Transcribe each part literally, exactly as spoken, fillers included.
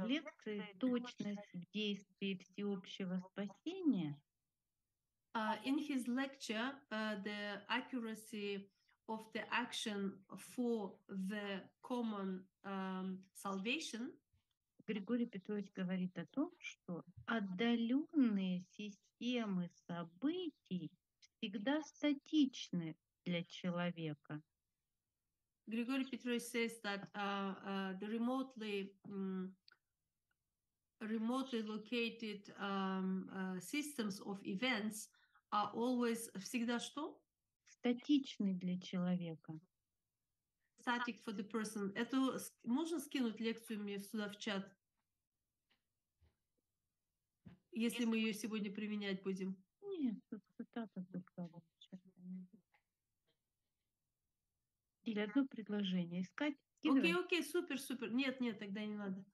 в лекции «Точность в действии всеобщего спасения» Uh, in his lecture, uh, the accuracy of the action for the common um, salvation, Григорий Петрович говорит о том, что отдаленные системы событий всегда статичны для человека. Grigory Petrovich says that uh, uh, the remotely um, remotely located um, uh, systems of events are always всегда что? Статичны для человека. Static for the person. Это можно скинуть лекцию мне сюда в чат, если мы ее сегодня применять будем? Нет, тут цитата только. Или одно предложение искать. Окей, окей, супер, супер. Нет, нет, тогда не надо.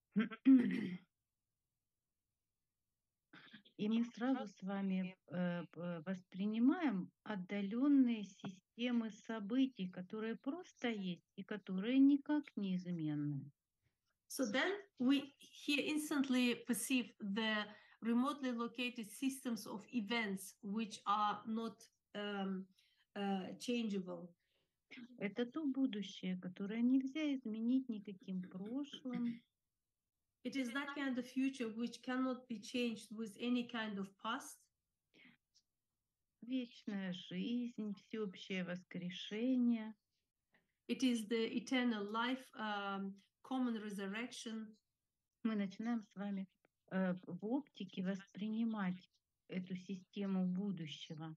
И мы сразу с вами э, воспринимаем отдаленные системы событий, которые просто есть и которые никак неизменны. So then we here instantly perceive the remotely located systems of events which are not um, uh, changeable. Это то будущее, которое нельзя изменить никаким прошлым. It is that kind of future which cannot be changed with any kind of past. Вечная жизнь, всеобщее воскрешение. It is the eternal life, um, common resurrection. Мы начинаем с вами э, в оптике воспринимать эту систему будущего.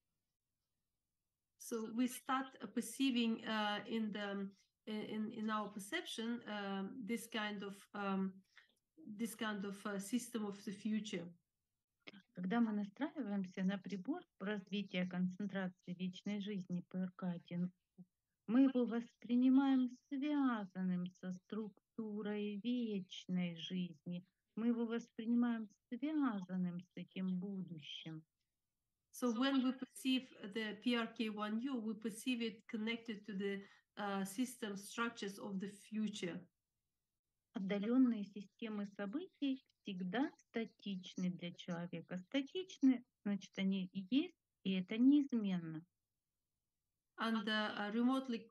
So we start perceiving uh, in the in in our perception um, this kind of um, this kind of uh, system of the future. Когда мы настраиваемся на прибор развития концентрации вечной жизни пэ эр ка один, мы его воспринимаем связанным со структурой вечной жизни. Мы его воспринимаем связанным с этим будущим. So when we perceive the пэ эр ка один ю, we perceive it connected to the uh, system structures of the future. Отдаленные системы событий всегда статичны для человека. Статичны, значит, они есть, и это неизменно. And the uh, remotely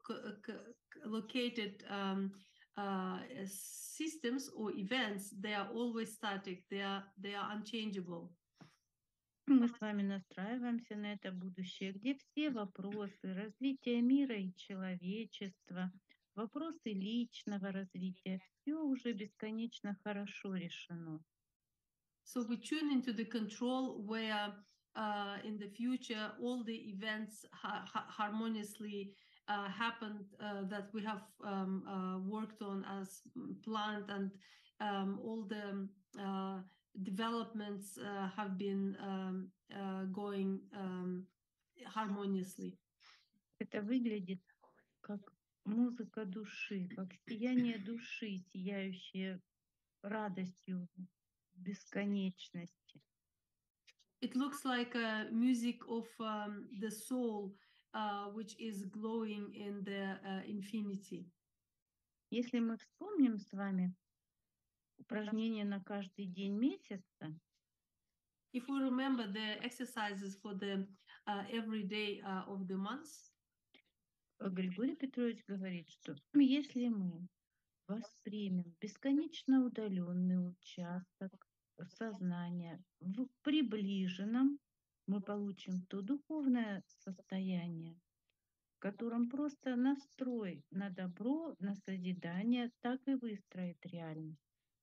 located um, uh, systems or events, they are always static, they are, they are unchangeable. Мы с вами настраиваемся на это будущее, где все вопросы развития мира и человечества, вопросы личного развития, все уже бесконечно хорошо решено. So we tune into the control where uh, in the future all the events ha ha harmoniously uh, happened uh, that we have um, uh, worked on as planned, and um, all the uh, developments uh, have been um, uh, going um, harmoniously. Это выглядит как музыка души, как сияние души, сияющее радостью бесконечности. It looks like a music of um, the soul, uh, which is glowing in the uh, infinity. Если мы вспомним с вами упражнения на каждый день месяца, if we remember the exercises for the uh, every day uh, of the months, Григорий Петрович говорит, что если мы воспримем бесконечно удаленный участок сознания в приближенном, мы получим то духовное состояние, в котором просто настрой на добро, на созидание так и выстроит реальность.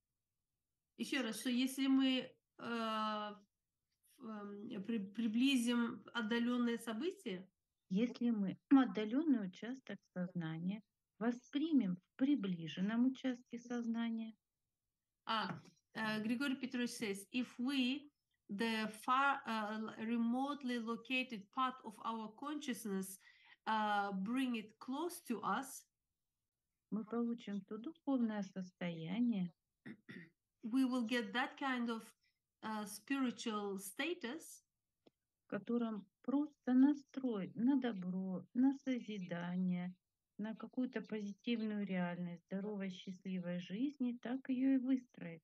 Еще раз, что если мы э, при, приблизим отдаленные события, если мы отдаленный участок сознания воспримем в приближенном участке сознания. А, uh, Grigory Petrovich says, if we, the far uh, remotely located part of our consciousness, uh, bring it close to us, мы получим то духовное состояние, we will get that kind of uh, spiritual status, в котором просто настрой на добро, на созидание, на какую-то позитивную реальность здоровой, счастливой жизни, так ее и выстроить.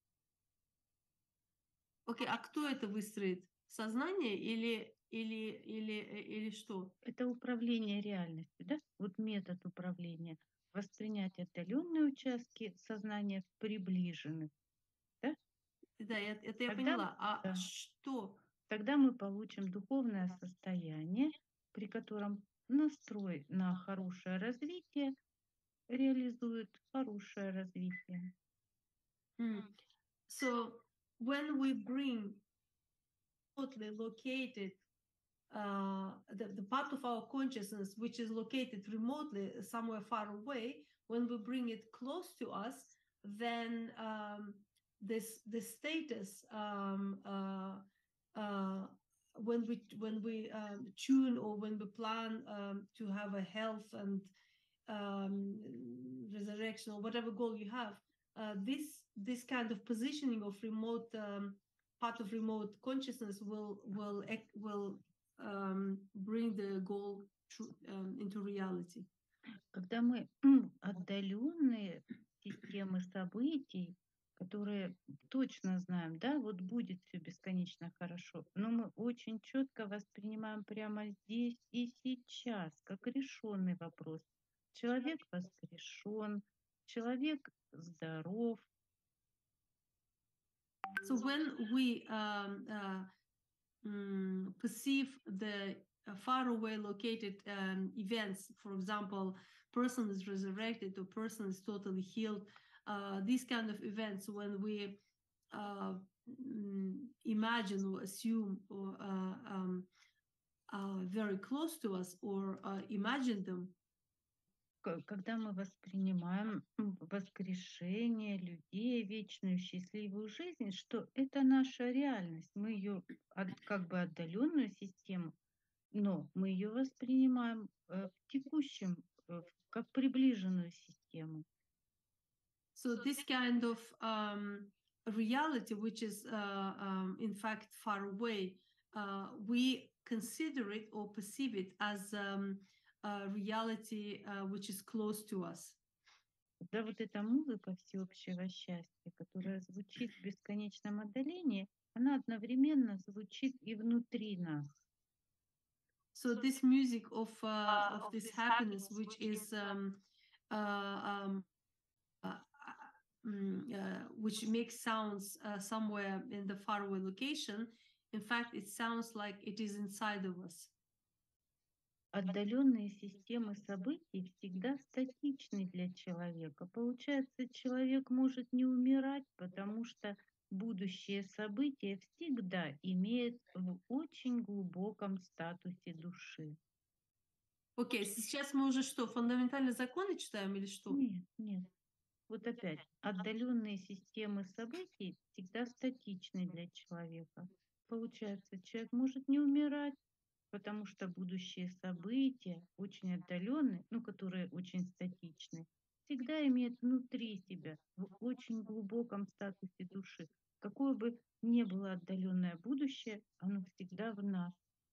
Окей, а кто это выстроит? Сознание или или или э, или что? Это управление реальностью, да? Вот метод управления. Воспринять отдаленные участки сознания в приближенных, да? Да, я это я Тогда, поняла. А да, что? тогда мы получим духовное состояние, при котором настрой на хорошее развитие реализует хорошее развитие. М. So when we bring totally located uh, the, the part of our consciousness which is located remotely somewhere far away, when we bring it close to us, then um, this this status um, uh, uh, when we when we um, tune or when we plan um, to have a health and um, resurrection or whatever goal you have, uh, this this kind of positioning of remote um, part of remote consciousness will will will um, bring the goal true, um, into reality. Когда мы отдаленные системы событий, которые точно знаем, да, вот будет все бесконечно хорошо, но мы очень четко воспринимаем прямо здесь и сейчас, как решенный вопрос. Человек воскрешен, человек здоров. So when we um, uh, mm, perceive the uh, far away located um, events, for example, person is resurrected or person is totally healed, uh, these kind of events, when we uh, mm, imagine or assume or uh, um, uh, very close to us or uh, imagine them, К- Когда мы воспринимаем м, воскрешение людей, вечную счастливую жизнь, что это наша реальность, мы ее как бы отдаленную систему, но мы ее воспринимаем э, в текущем, э, в- как приближенную систему. so this kind of um, reality, which is uh, um, in fact far away, uh, we consider it or perceive it as um, a reality uh, which is close to us. Когда вот эта музыка всеобщего счастья, которая звучит в бесконечном отдалении, она одновременно звучит и внутри нас. So this music of uh, of this happiness, which is um, uh, um, uh, mm, uh, which makes sounds uh, somewhere in the faraway location. In fact, it sounds like it is inside of us. Отдаленные системы событий всегда статичны для человека. Получается, человек может не умирать, потому что будущее событие всегда имеет в очень глубоком статусе души. Окей, сейчас мы уже что, фундаментальные законы читаем или что? Нет, нет. Вот опять, отдаленные системы событий всегда статичны для человека. Получается, человек может не умирать, потому что будущие события, очень отдаленные, ну, которые очень статичны, всегда имеют внутри себя, в очень глубоком статусе души. Какое бы ни было отдаленное будущее, оно всегда в нас.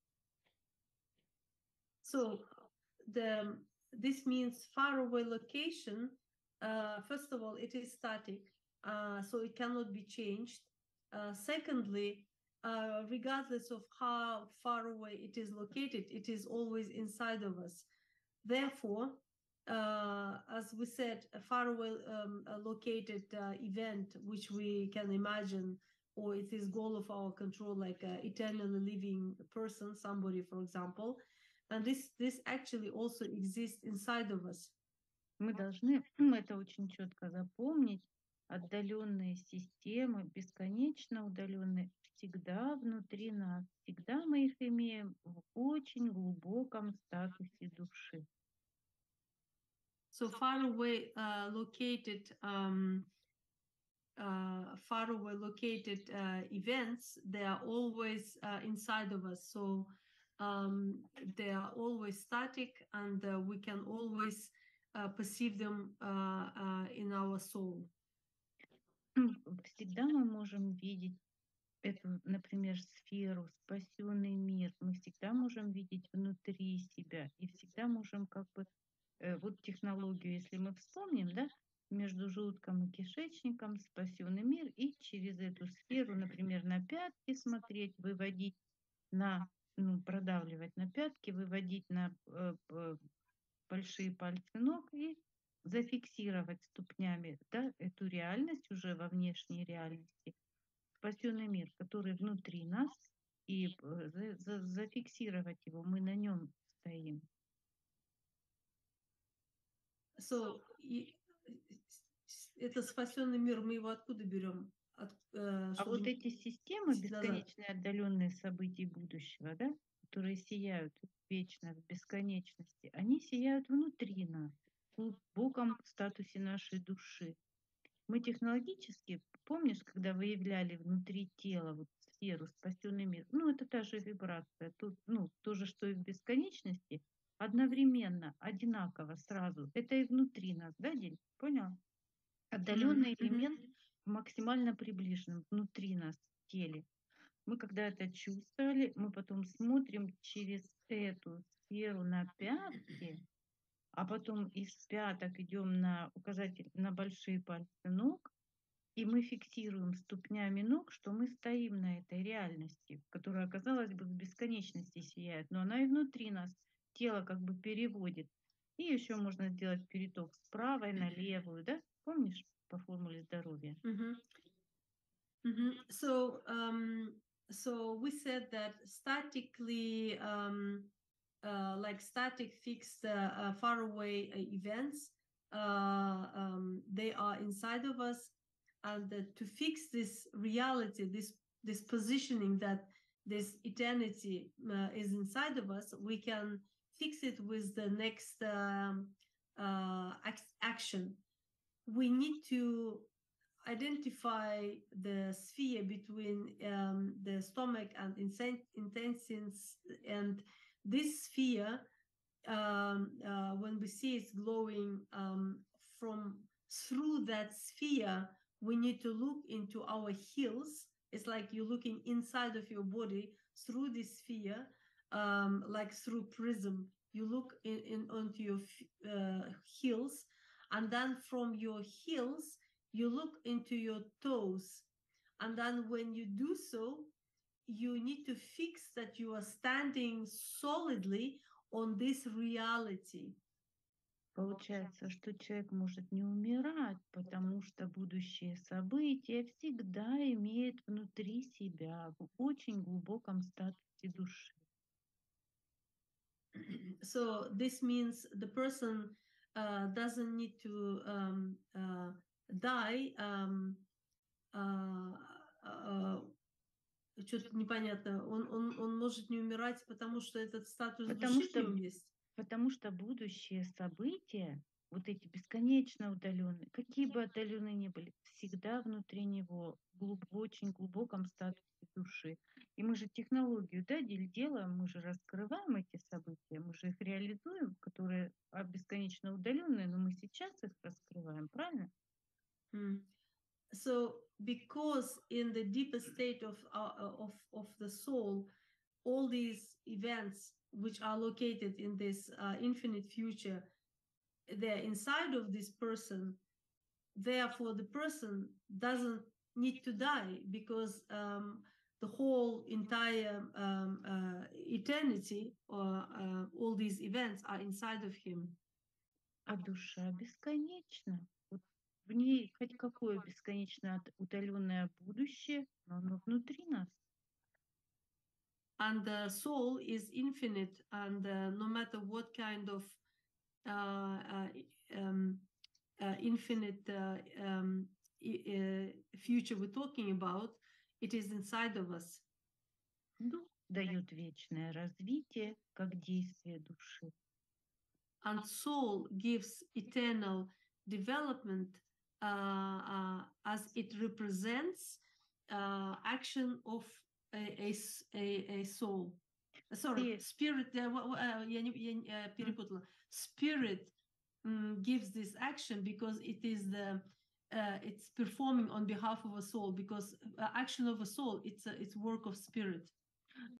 So the this means faraway location. Uh, first of all, it is static, uh, so it cannot be changed. Uh, secondly, uh, regardless of how far away it is located, it is always inside of us. Therefore, uh, as we said, a far away um, a located uh, event which we can imagine, or it is goal of our control, like an eternally living person, somebody, for example, and this this actually also exists inside of us. Мы должны это очень четко запомнить. Отдаленные системы, бесконечно удаленные, всегда внутри нас. Всегда мы их имеем в очень глубоком статусе души. So far away uh, located um, uh, far away located uh, events, they are always uh, inside of us. So um, they are always static, and uh, we can always uh, perceive them uh, uh, in our soul. Всегда мы можем видеть эту, например, сферу, спасенный мир. Мы всегда можем видеть внутри себя и всегда можем как бы э, вот технологию, если мы вспомним, да, между желудком и кишечником спасенный мир, и через эту сферу, например, на пятки смотреть, выводить на, ну, продавливать на пятки, выводить на э, п- большие пальцы ног и зафиксировать ступнями, да, эту реальность уже во внешней реальности, спасенный мир, который внутри нас, и э, за- за- зафиксировать его, мы на нем стоим. So, и, с- это спасенный мир, мы его откуда берем? От, э, А чтобы вот не эти системы, идти назад. бесконечные отдаленные событий будущего, да, которые сияют вечно в бесконечности, они сияют внутри нас, в глубоком статусе нашей души. Мы технологически, помнишь, когда выявляли внутри тела вот сферу спасенный мир, ну это та же вибрация, тут, ну то же, что и в бесконечности, одновременно, одинаково, сразу. Это и внутри нас, да, Диль? Понял? Мгм, Отдаленный мгм. элемент максимально приближен внутри нас, в теле. Мы когда это чувствовали, мы потом смотрим через эту сферу на пятки, а потом из пяток идем на указатель, на большие пальцы ног, и мы фиксируем ступнями ног, что мы стоим на этой реальности, которая, казалось бы, в бесконечности сияет, но она и внутри нас, тело как бы переводит. И еще можно сделать переток с правой на левую, да? Помнишь по формуле здоровья? Мгм. Mhm. So, um, so we said that statically, um, uh, like static fixed, uh, uh, far away uh, events, uh, um, they are inside of us, and uh, to fix this reality, this this positioning that this eternity uh, is inside of us, we can fix it with the next um, uh, ac- action. We need to identify the sphere between um, the stomach and intestines, and this sphere, um, uh, when we see it's glowing um, from through that sphere, we need to look into our heels. It's like you're looking inside of your body through this sphere, um, like through prism. You look in, in onto your uh, heels, and then from your heels you look into your toes, and then when you do so, you need to fix that you are standing solidly on this reality. Получается, что человек может не умирать, потому что будущее событие всегда имеет внутри себя в очень глубоком статусе души. So this means the person uh, doesn't need to um, uh, die. Um, uh, uh, что-то непонятно. Он, он, он может не умирать, потому что этот статус Потому души в что нем есть. Потому что будущие события, вот эти бесконечно удаленные, какие бы отдаленные ни были, всегда внутри него, глуб- в очень глубоком статусе души. И мы же технологию, да, дель- делаем, мы же раскрываем эти события, мы же их реализуем, которые а, бесконечно удаленные, но мы сейчас их раскрываем, правильно? Mm. So because in the deeper state of uh, of of the soul, all these events which are located in this uh, infinite future, they're inside of this person. Therefore, the person doesn't need to die, because um, the whole entire um, uh, eternity, or uh, all these events are inside of him. А душа бесконечна. Вот в ней хоть какое бесконечно от- удаленное будущее, но оно внутри нас. And the soul is infinite, and uh, no matter what kind of uh, uh, um, uh, infinite uh, um, uh, future we're talking about, it is inside of us. Дух дает вечное развитие, как действие души. And soul gives eternal development uh, uh, as it represents uh, action of a, a, a soul. Sorry, И spirit, uh, uh, я, не, я перепутала. Spirit um, gives this action because it is the uh, it's performing on behalf of a soul, because uh, action of a soul, it's a, it's work of spirit.